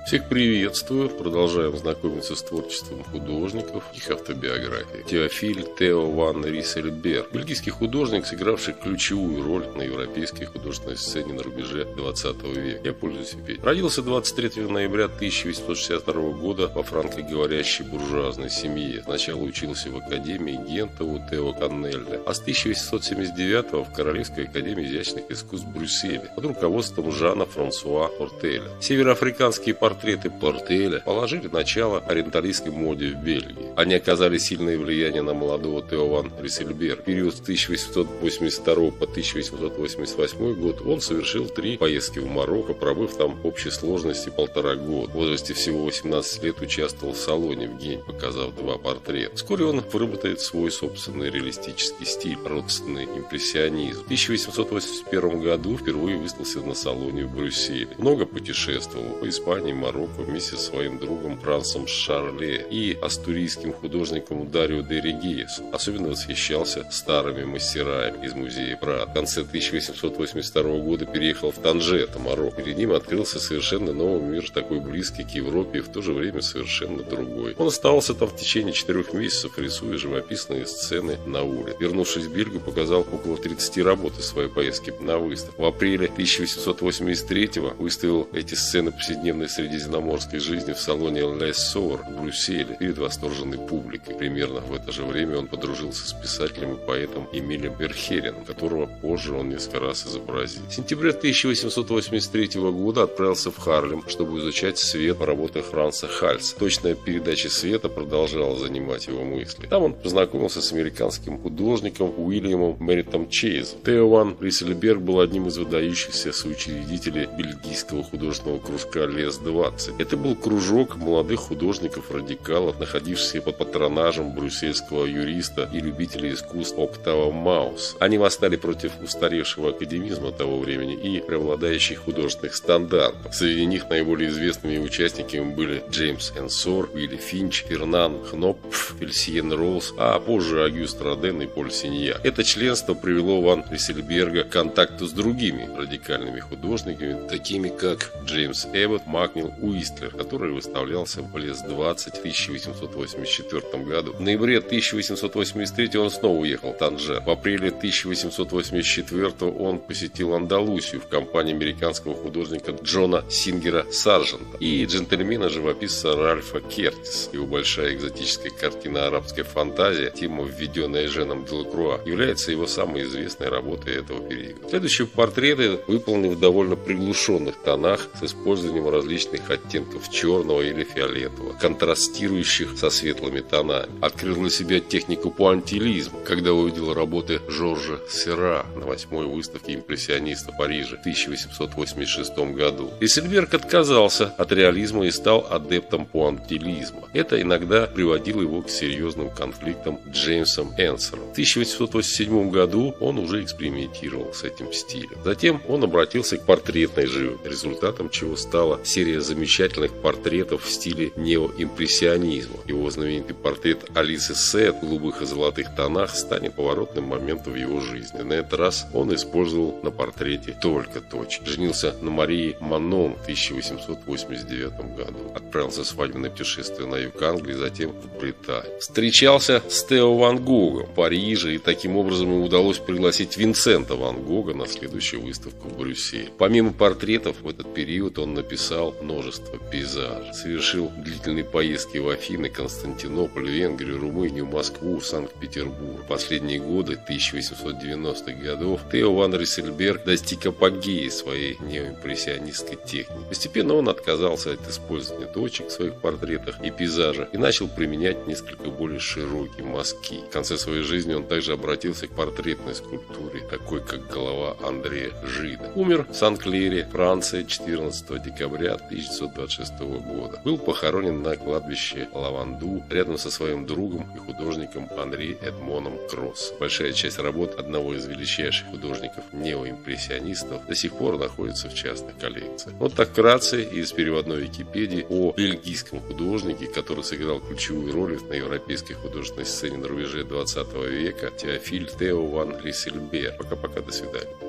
Всех приветствую. Продолжаем знакомиться с творчеством художников, их автобиографии. Теофиль Тео ван Рисельберг. Бельгийский художник, сыгравший ключевую роль на европейской художественной сцене на рубеже 20 века. Я пользуюсь Википедией. Родился 23 ноября 1862 года во франкоговорящей буржуазной семье. Сначала учился в Академии Гента у Тео Каннеля, а с 1879 в Королевской академии изящных искусств в Брюсселе под руководством Жана Франсуа Портеля. Североафриканские портреты Портеля положили начало ориенталистской моде в Бельгии. Они оказали сильное влияние на молодого Тео ван Рисельберга. В период с 1882 по 1888 год он совершил 3 поездки в Марокко, пробыв там в общей сложности 1,5 года. В возрасте всего 18 лет участвовал в салоне в Гене, показав 2 портрета. Вскоре он выработает свой собственный реалистический стиль, родственный импрессионизм. В 1881 году впервые выставился на салоне в Брюсселе. Много путешествовал по Испании, Марокко вместе со своим другом Франсом Шарле и астурийским художником Дарио де Региесом. Особенно восхищался старыми мастерами из музея Прада. В конце 1882 года переехал в Танжер, Марокко. Перед ним открылся совершенно новый мир, такой близкий к Европе и в то же время совершенно другой. Он оставался там в течение 4 месяцев, рисуя живописные сцены на улице. Вернувшись в Бельгию, показал около 30 работ из своей поездки на выставку. В апреле 1883 выставил эти сцены повседневной средиземноморской жизни в салоне Ле Сор в Брюсселе перед восторженной публикой. Примерно в это же время он подружился с писателем и поэтом Эмилем Верхереном, которого позже он несколько раз изобразил. В сентябре 1883 года отправился в Харлем, чтобы изучать свет по работе Франца Хальса. Точная передача света продолжала занимать его мысли. Там он познакомился с американским художником Уильямом Меритом Чейзом. Тео ван Рисельберг был одним из выдающихся соучредителей бельгийского художественного кружка ЛЕС-20. Это был кружок молодых художников-радикалов, находившихся под патронажем брюссельского юриста и любителя искусств Октава Мауса. Они восстали против устаревшего академизма того времени и преобладающих художественных стандартов. Среди них наиболее известными участниками были Джеймс Энсор, Уилли Финч, Фернан Хнопф, Фельсиен Роуз, а позже Агюст Роден и Поль Синьяк. Это членство привело ван Рисельберга к контакту с другими радикальными художниками, такими как Джеймс Эббот, Макнил Уистлер, который выставлялся в ЛЕС-20 в 1884 году. В ноябре 1883 он снова уехал в Танжер. В апреле 1884 он посетил Андалусию в компании американского художника Джона Сингера Саржента и джентльмена-живописца Ральфа Кертиса. Его большая экзотическая картина «Арабская фантазия», тема, введенная Женом Делакруа, является его самой известной работой этого периода. Следующие портреты выполнены в довольно приглушенных тонах с использованием различных оттенков черного или фиолетового, контрастирующих со светлыми тонами. Открыл для себя технику пуантилизма, когда увидел работы Жоржа Сера на 8-й выставке импрессиониста в Париже в 1886 году. Рисельберг отказался от реализма и стал адептом пуантилизма. Это иногда приводило его к серьезным конфликтам с Джеймсом Энсором. В 1887 году он уже экспериментировал с этим стилем. Затем он обратился к портретной живописи, результатом чего стала серия замечательных портретов в стиле неоимпрессионизма. Его знаменитый портрет Алисы Сет в голубых и золотых тонах станет поворотным моментом в его жизни. На этот раз он использовал на портрете только точки. Женился на Марии Манон в 1889 году. Отправился в свадебное путешествие на юг Англии, затем в Британию. Встречался с Тео ван Гогом в Париже, и таким образом ему удалось пригласить Винсента ван Гога на следующую выставку в Брюсселе. Помимо портретов, в этот период он написал множество пейзажей. Совершил длительные поездки в Афины, Константинополь, Венгрию, Румынию, Москву, Санкт-Петербург. В последние годы 1890-х годов Тео ван Рисельберг достиг апогеи своей неоимпрессионистской техники. Постепенно он отказался от использования точек в своих портретах и пейзажах и начал применять несколько более широкие мазки. В конце своей жизни он также обратился к портретной скульптуре, такой как голова Андрея Жида. Умер в Сан-Клере, Франция, 14 декабря 1926 года. Был похоронен на кладбище Лаванду рядом со своим другом и художником Анри Эдмоном Кросс. Большая часть работ одного из величайших художников неоимпрессионистов до сих пор находится в частных коллекциях. Вот так вкратце из переводной Википедии о бельгийском художнике, который сыграл ключевую роль на европейской художественной сцене на рубеже 20 века, Теофиль Тео ван Рисельберг. Пока-пока, до свидания.